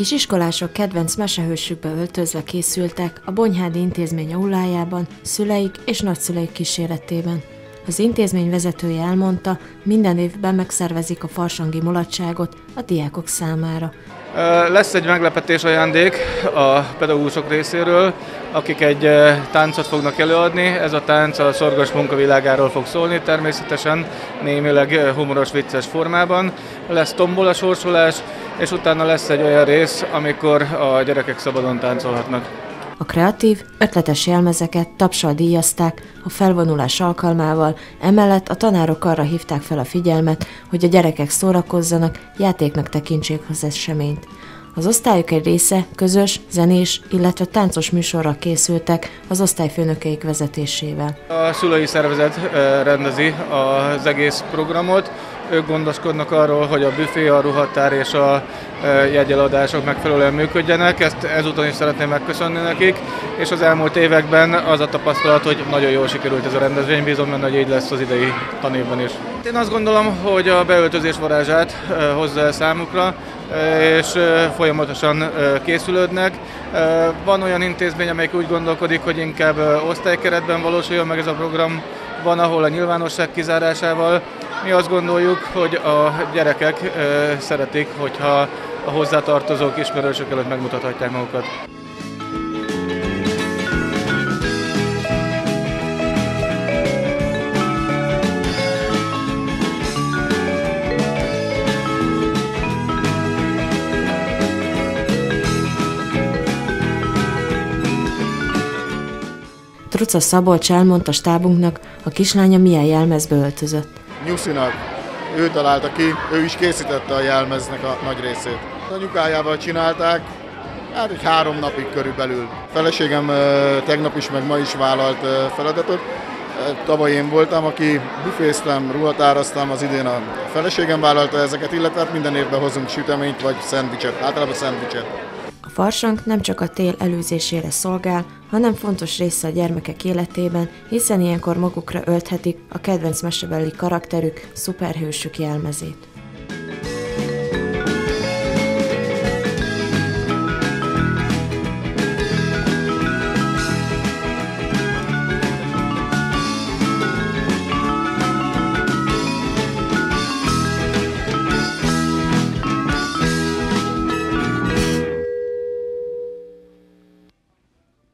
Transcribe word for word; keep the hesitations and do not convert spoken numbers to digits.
kisiskolások kedvenc mesehősükbe öltözve készültek a Bonyhádi Intézmény aulájában, szüleik és nagyszüleik kíséretében. Az intézmény vezetője elmondta, minden évben megszervezik a farsangi mulatságot a diákok számára. Lesz egy meglepetés ajándék a pedagógusok részéről, akik egy táncot fognak előadni. Ez a tánc a szorgos munkavilágáról fog szólni, természetesen némileg humoros, vicces formában. Lesz tombola sorsolás, és utána lesz egy olyan rész, amikor a gyerekek szabadon táncolhatnak. A kreatív, ötletes jelmezeket tapssal díjazták a felvonulás alkalmával, emellett a tanárok arra hívták fel a figyelmet, hogy a gyerekek szórakozzanak, játéknak tekintsék az eseményt. Az osztályok egy része közös, zenés, illetve táncos műsorra készültek az osztályfőnökeik vezetésével. A szülői szervezet rendezi az egész programot. Ők gondoskodnak arról, hogy a büfé, a ruhatár és a jegyeladások megfelelően működjenek. Ezt ezúton is szeretném megköszönni nekik, és az elmúlt években az a tapasztalat, hogy nagyon jól sikerült ez a rendezvény, bízom benne, hogy így lesz az idei tanévben is. Én azt gondolom, hogy a beöltözés varázsát hozza el számukra, és folyamatosan készülődnek. Van olyan intézmény, amelyik úgy gondolkodik, hogy inkább osztálykeretben valósuljon meg ez a program, van, ahol a nyilvánosság kizárásával. Mi azt gondoljuk, hogy a gyerekek szeretik, hogyha a hozzátartozók, ismerősök előtt megmutathatják magukat. Truca Szabolcs elmondta stábunknak, a kislánya milyen jelmezbe öltözött. Nyuszinak. Ő találta ki, ő is készítette a jelmeznek a nagy részét. Anyukájával csinálták, hát egy három napig körülbelül. Feleségem tegnap is, meg ma is vállalt feladatot. Tavaly én voltam, aki büféztem, ruhatáraztam, az idén a feleségem vállalta ezeket, illetve hát minden évben hozunk süteményt vagy szendvicset, általában szendvicset. A farsang nem csak a tél előzésére szolgál, hanem fontos része a gyermekek életében, hiszen ilyenkor magukra ölthetik a kedvenc mesebeli karakterük, szuperhősük jelmezét.